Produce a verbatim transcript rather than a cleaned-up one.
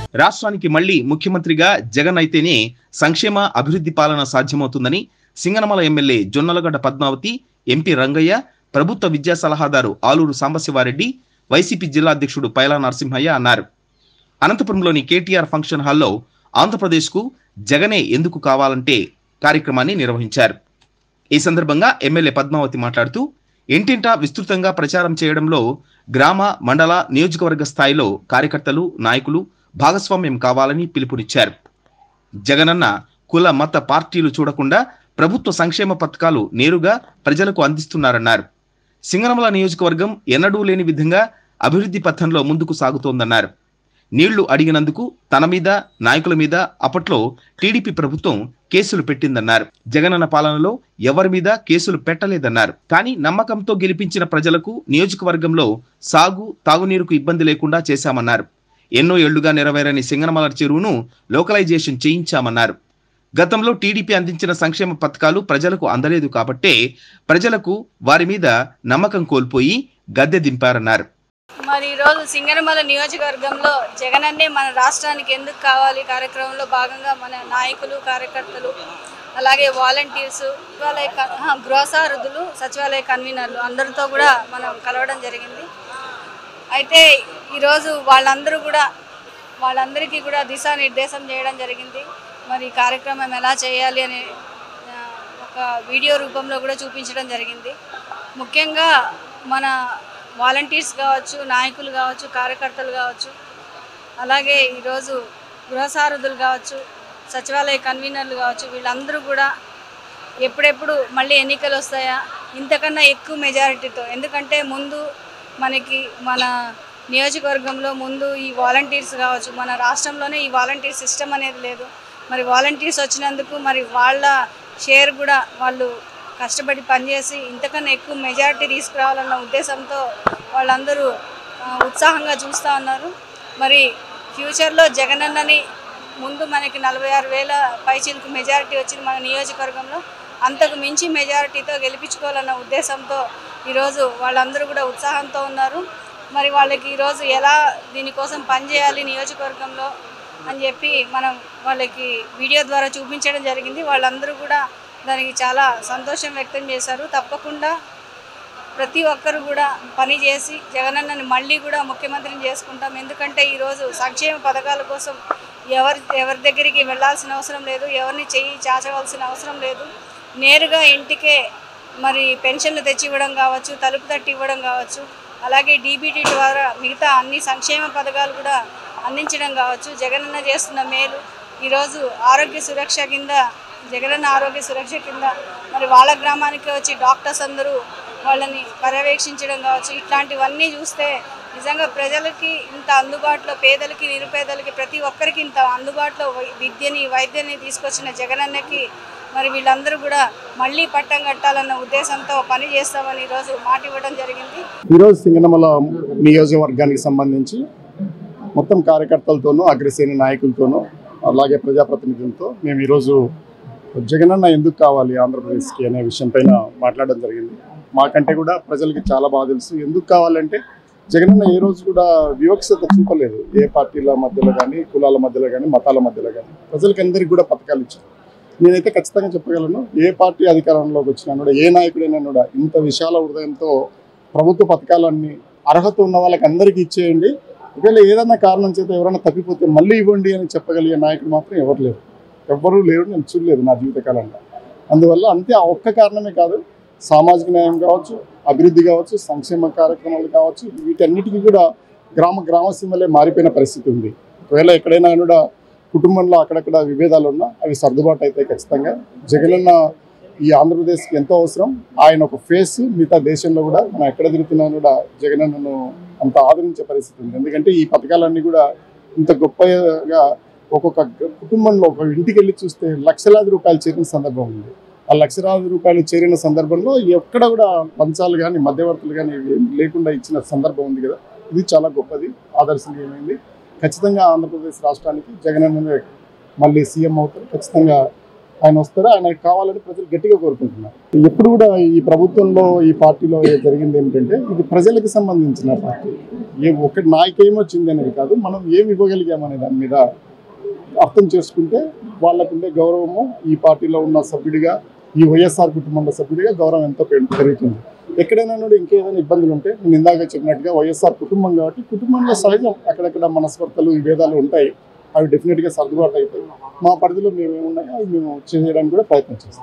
రాష్ట్రానికి మళ్లీ ముఖ్యమంత్రిగా జగన్ అయితేనే సంక్షేమ అభివృద్ధి పాలన సాధ్యమవుతుందని సింగనమల ఎమ్మెల్యే జొన్నలగడ్డ పద్మావతి, ఎంపీ రంగయ్య, ప్రభుత్వ విద్యా సలహాదారు ఆలూరు సాంబశివారెడ్డి, వైసీపీ జిల్లా అధ్యక్షుడు పైలా నరసింహయ్య అన్నారు. అనంతపురంలోని కేటీఆర్ ఫంక్షన్ హాల్లో ఆంధ్రప్రదేశ్కు జగనే ఎందుకు కావాలంటే కార్యక్రమాన్ని నిర్వహించారు. ఈ సందర్భంగా ఎమ్మెల్యే పద్మావతి మాట్లాడుతూ ఇంటింటా విస్తృతంగా ప్రచారం చేయడంలో గ్రామ, మండల, నియోజకవర్గ స్థాయిలో కార్యకర్తలు, నాయకులు భాగస్వామ్యం కావాలని పిలుపునిచ్చారు. జగనన్న కుల, మత పార్టీలు చూడకుండా ప్రభుత్వ సంక్షేమ పథకాలు నేరుగా ప్రజలకు అందిస్తున్నారన్నారు. సింగనమల నియోజకవర్గం ఎన్నడూ లేని విధంగా అభివృద్ధి పథంలో ముందుకు సాగుతోందన్నారు. నీళ్లు అడిగినందుకు తన మీద, నాయకుల మీద అప్పట్లో టీడీపీ ప్రభుత్వం కేసులు పెట్టిందన్నారు. జగనన్న పాలనలో ఎవరి మీద కేసులు పెట్టలేదన్నారు. కానీ నమ్మకంతో గెలిపించిన ప్రజలకు నియోజకవర్గంలో సాగు, తాగునీరుకు ఇబ్బంది లేకుండా చేశామన్నారు. ఎన్నో ఏళ్లుగా నెరవేరని సింగనమల చెరువును లోకలైజేషన్ చేయించామన్నారు. గతంలో టీడీపీ అందించిన సంక్షేమ పథకాలు ప్రజలకు అందలేదు కాబట్టే ప్రజలకు వారి మీద నమ్మకం కోల్పోయి గద్దె దింపారన్నారు. మరి ఈరోజు సింగనమల నియోజకవర్గంలో జగనన్నే మన రాష్ట్రానికి ఎందుకు కావాలి కార్యక్రమంలో భాగంగా మన నాయకులు, కార్యకర్తలు, అలాగే వాలంటీర్స్, సచివాలయ గృహసారథులు, సచివాలయ కన్వీనర్లు అందరితో కూడా మనం కలవడం జరిగింది. అయితే ఈరోజు వాళ్ళందరూ కూడా వాళ్ళందరికీ కూడా దిశానిర్దేశం చేయడం జరిగింది. మరి కార్యక్రమం ఎలా చేయాలి అనే ఒక వీడియో రూపంలో కూడా చూపించడం జరిగింది. ముఖ్యంగా మన వాలంటీర్స్ కావచ్చు, నాయకులు కావచ్చు, కార్యకర్తలు కావచ్చు, అలాగే ఈరోజు గృహసారథులు కావచ్చు, సచివాలయ కన్వీనర్లు కావచ్చు, వీళ్ళందరూ కూడా ఎప్పుడెప్పుడు మళ్ళీ ఎన్నికలు వస్తాయా ఇంతకన్నా ఎక్కువ మెజారిటీతో, ఎందుకంటే ముందు మనకి మన నియోజకవర్గంలో ముందు ఈ వాలంటీర్స్ కావచ్చు, మన రాష్ట్రంలోనే ఈ వాలంటీర్ సిస్టమ్ అనేది లేదు. మరి వాలంటీర్స్ వచ్చినందుకు మరి వాళ్ళ షేర్ కూడా వాళ్ళు కష్టపడి పనిచేసి ఇంతకన్నా ఎక్కువ మెజారిటీ తీసుకురావాలన్న ఉద్దేశంతో వాళ్ళందరూ ఉత్సాహంగా చూస్తూ ఉన్నారు. మరి ఫ్యూచర్లో జగనన్నని ముందు మనకి నలభై ఆరు వేల పైచీలకు మెజారిటీ వచ్చింది మన నియోజకవర్గంలో, అంతకు మించి మెజారిటీతో గెలిపించుకోవాలన్న ఉద్దేశంతో ఈరోజు వాళ్ళందరూ కూడా ఉత్సాహంతో ఉన్నారు. మరి వాళ్ళకి ఈరోజు ఎలా దీనికోసం పనిచేయాలి నియోజకవర్గంలో అని చెప్పి మనం వాళ్ళకి వీడియో ద్వారా చూపించడం జరిగింది. వాళ్ళందరూ కూడా దానికి చాలా సంతోషం వ్యక్తం చేశారు. తప్పకుండా ప్రతి ఒక్కరు కూడా పని చేసి జగనన్నని మళ్ళీ కూడా ముఖ్యమంత్రిని చేసుకుంటాం. ఎందుకంటే ఈరోజు సంక్షేమ పథకాల కోసం ఎవరి ఎవరి దగ్గరికి వెళ్ళాల్సిన అవసరం లేదు, ఎవరిని చెయ్యి చాచవలసిన అవసరం లేదు. నేరుగా ఇంటికే మరి పెన్షన్లు తెచ్చి ఇవ్వడం కావచ్చు, తలుపు తట్టి ఇవ్వడం కావచ్చు, అలాగే డీబీటీ ద్వారా మిగతా అన్ని సంక్షేమ పథకాలు కూడా అందించడం కావచ్చు. జగనన్న చేస్తున్న మేలు ఈరోజు ఆరోగ్య సురక్ష కింద, జగనన్న ఆరోగ్య సురక్ష కింద మరి వాళ్ళ గ్రామానికి వచ్చి డాక్టర్స్ అందరూ వాళ్ళని పర్యవేక్షించడం కావచ్చు. ఇట్లాంటివన్నీ చూస్తే నిజంగా ప్రజలకి ఇంత అందుబాటులో, పేదలకి, నిరుపేదలకి ప్రతి ఒక్కరికి ఇంత అందుబాటులో విద్యని, వైద్యాన్ని తీసుకొచ్చిన జగనన్నకి మరి వీళ్ళందరూ కూడా మళ్ళీ పట్టం కట్టాలన్న ఉద్దేశంతో పని చేస్తామని ఈరోజు మాట ఇవ్వడం జరిగింది. ఈరోజు సింగనమల నియోజకవర్గానికి సంబంధించి మొత్తం కార్యకర్తలతోనూ, అగ్రశ్రేణి నాయకులతోనూ, అలాగే ప్రజాప్రతినిధులతో మేము ఈరోజు జగనన్న ఎందుకు కావాలి ఆంధ్రప్రదేశ్కి అనే విషయం పైన మాట్లాడడం జరిగింది. మాకంటే కూడా ప్రజలకి చాలా బాగా తెలుసు ఎందుకు కావాలంటే జగనన్న ఏ రోజు కూడా వివక్షత చూపలేదు. ఏ పార్టీల మధ్యలో కానీ, కులాల మధ్యలో కానీ, మతాల మధ్యలో కానీ ప్రజలకి అందరికీ కూడా పథకాలు ఇచ్చారు. నేనైతే ఖచ్చితంగా చెప్పగలను, ఏ పార్టీ అధికారంలోకి వచ్చినా కూడా, ఏ నాయకుడైనా కూడా ఇంత విశాల హృదయంతో ప్రభుత్వ పథకాలన్నీ అర్హత ఉన్న వాళ్ళకి అందరికీ ఇచ్చేయండి, ఒకవేళ ఏదైనా కారణం చేత ఎవరైనా తప్పిపోతే మళ్ళీ ఇవ్వండి అని చెప్పగలిగే నాయకుడు మాత్రం ఎవరు లేరు, ఎవ్వరూ లేరు, నేను చూడలేదు నా జీవితకాలంలో. అందువల్ల అంతే ఆ ఒక్క కారణమే కాదు, సామాజిక న్యాయం కావచ్చు, అభివృద్ధి కావచ్చు, సంక్షేమ కార్యక్రమాలు కావచ్చు, వీటన్నిటికీ కూడా గ్రామ గ్రామ సీమలే మారిపోయిన పరిస్థితి ఉంది. ఒకవేళ ఎక్కడైనా కూడా కుటుంబంలో అక్కడక్కడ విభేదాలు ఉన్నా అవి సర్దుబాటు అయితే ఖచ్చితంగా జగనన్న ఈ ఆంధ్రప్రదేశ్కి ఎంతో అవసరం. ఆయన ఒక ఫేస్ మిగతా దేశంలో కూడా మనం ఎక్కడ తిరుగుతున్నా కూడా జగనన్నను అంత ఆదరించే పరిస్థితి ఉంది. ఎందుకంటే ఈ పథకాలన్నీ కూడా ఇంత గొప్పగా ఒక్కొక్క కుటుంబంలో ఒక ఇంటికి వెళ్ళి చూస్తే లక్షలాది రూపాయలు చేరిన సందర్భం ఉంది. ఆ లక్షలాది రూపాయలు చేరిన సందర్భంలో ఎక్కడ కూడా లంచాలు కానీ, మధ్యవర్తులు కానీ లేకుండా ఇచ్చిన సందర్భం ఉంది కదా. ఇది చాలా గొప్పది, ఆదర్శనీయమైంది. ఖచ్చితంగా ఆంధ్రప్రదేశ్ రాష్ట్రానికి జగనన్న మళ్ళీ సీఎం అవుతారు. ఖచ్చితంగా ఆయన వస్తారు, ఆయన కావాలని ప్రజలు గట్టిగా కోరుకుంటున్నారు. ఎప్పుడు కూడా ఈ ప్రభుత్వంలో ఈ పార్టీలో జరిగింది ఏమిటంటే ఇది ప్రజలకు సంబంధించిన పార్టీ. ఏ ఒకటి నాయకేమొచ్చింది అనేది కాదు, మనం ఏమి ఇవ్వగలిగామనే దాని మీద అర్థం చేసుకుంటే వాళ్ళకుండే గౌరవము ఈ పార్టీలో ఉన్న సభ్యుడిగా, ఈ వైఎస్ఆర్ కుటుంబంలో సభ్యుడిగా గౌరవం ఎంతో పెరుగుతుంది. ఎక్కడైనా కూడా ఇంకేదైనా ఇబ్బందులు ఉంటే నేను ఇందాక చెప్పినట్టుగా వైఎస్ఆర్ కుటుంబం కాబట్టి కుటుంబంలో సహజం అక్కడక్కడ మనస్పర్ధలు విభేదాలు ఉంటాయి, అవి డెఫినెట్గా సర్దుబాటు అవుతాయి. మా పరిధిలో మేము ఏమున్నాయో అవి మేము చేయడానికి కూడా ప్రయత్నం చేస్తాం.